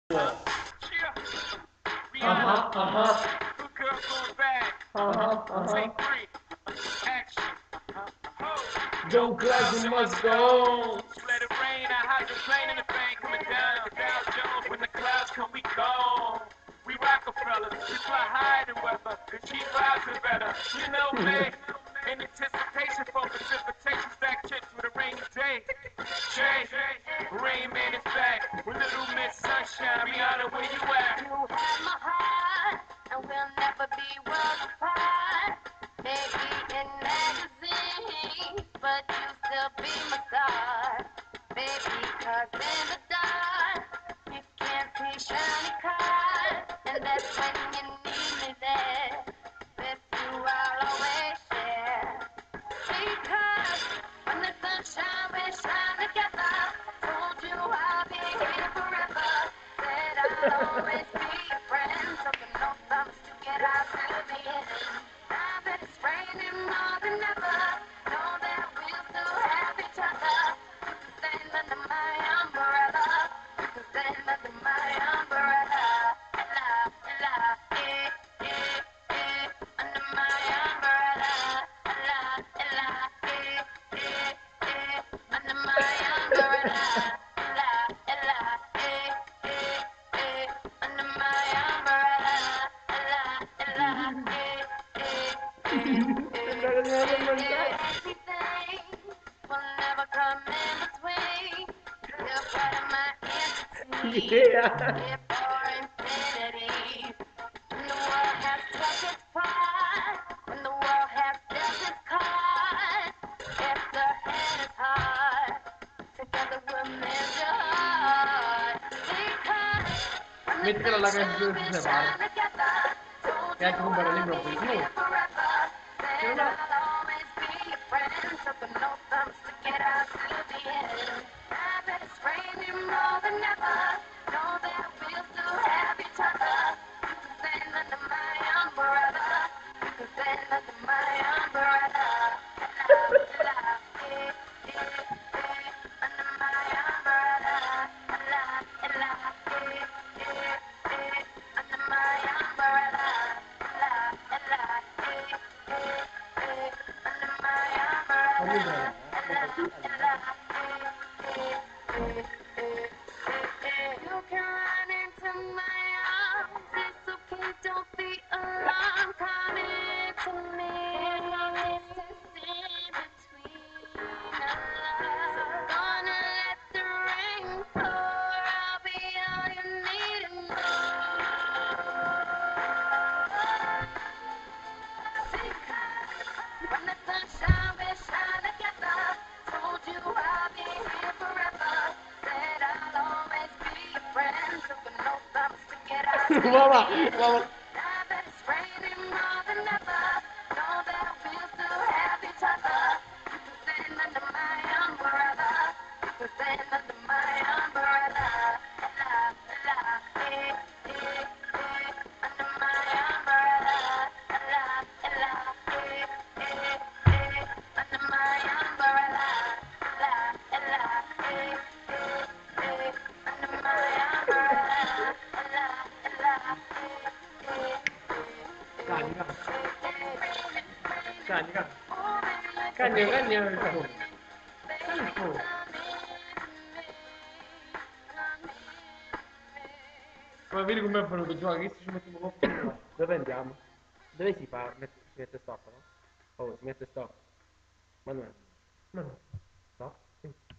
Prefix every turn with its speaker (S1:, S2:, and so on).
S1: Go class, you must go.
S2: Let it rain, I hydroplane in the bank coming down like the Dow Jones. When the clouds come, we go. We Rockefellers, we fly higher than weather. The cheap vibes are better. You know, babe. In anticipation for precipitation, stack chips with a rainy day. Jay, Rain Man is back with Little Miss Sunshine. Rihanna, where you at?
S3: You have my heart, and we'll never be worlds apart. Maybe in magazines, but you still be my star. Baby, 'cause in the dark, you can't see shiny cars, and that's when you need me there. With you, I'll always share. Because when the sunshine, we shine together. Told you I'll be here forever. Said I'll always be your friend. So you know thumbs to get out to the end. Now that it's raining more than ever, know that we'll still have each other. You can stand under my umbrella. You can stand under my umbrella. Ella, ella, under my umbrella. Ella, ella, under my umbrella. Ella, ella, under my umbrella. Ella, ella, everything will never come in between. You're part of my entity. Here for infinity. When the world has struck its pride, when the world has dealt its cards, if the head is hard, together we'll mend your heart. Because when the
S1: Mettila alla
S3: sunshine
S1: canzone
S3: we
S1: si
S3: shine
S1: separa.
S3: together, told
S1: E
S3: you
S1: anche un bel
S3: I'll
S1: libro
S3: be
S1: così.
S3: here forever. Said I'll always be your friend. Took a no thumbs to get out to the end. Now that it's raining more than ever, know that we'll still have each other. You can stand under my umbrella. You can stand under my umbrella. Under my umbrella. Under my umbrella.
S1: Fammi bene,
S3: You can run into my arms. It's okay, don't be alarmed. Come into me. Stand between us. Gonna let the rain pour. I'll be all you need and more. When the sunshine we shine together, told you I'll be here forever. Said I'll always be your friend. Took a no thumbs to get out to the
S1: Mamma,
S3: end.
S1: mamma.
S3: Now that it's raining more than ever, know that we'll still have each other. You can stand under my umbrella. You can stand under my umbrella. Under my umbrella. Under my umbrella. Under my umbrella.
S1: Carica. Carica. Cagno, cagno il fuoco. Cagno il fuoco. Ma vedi com'è venuto giù? Che ci mettiamo con prima? Dove andiamo? Dove si fa? Si mette stop, no? Oh, si mette stop. Manuel. Manuel.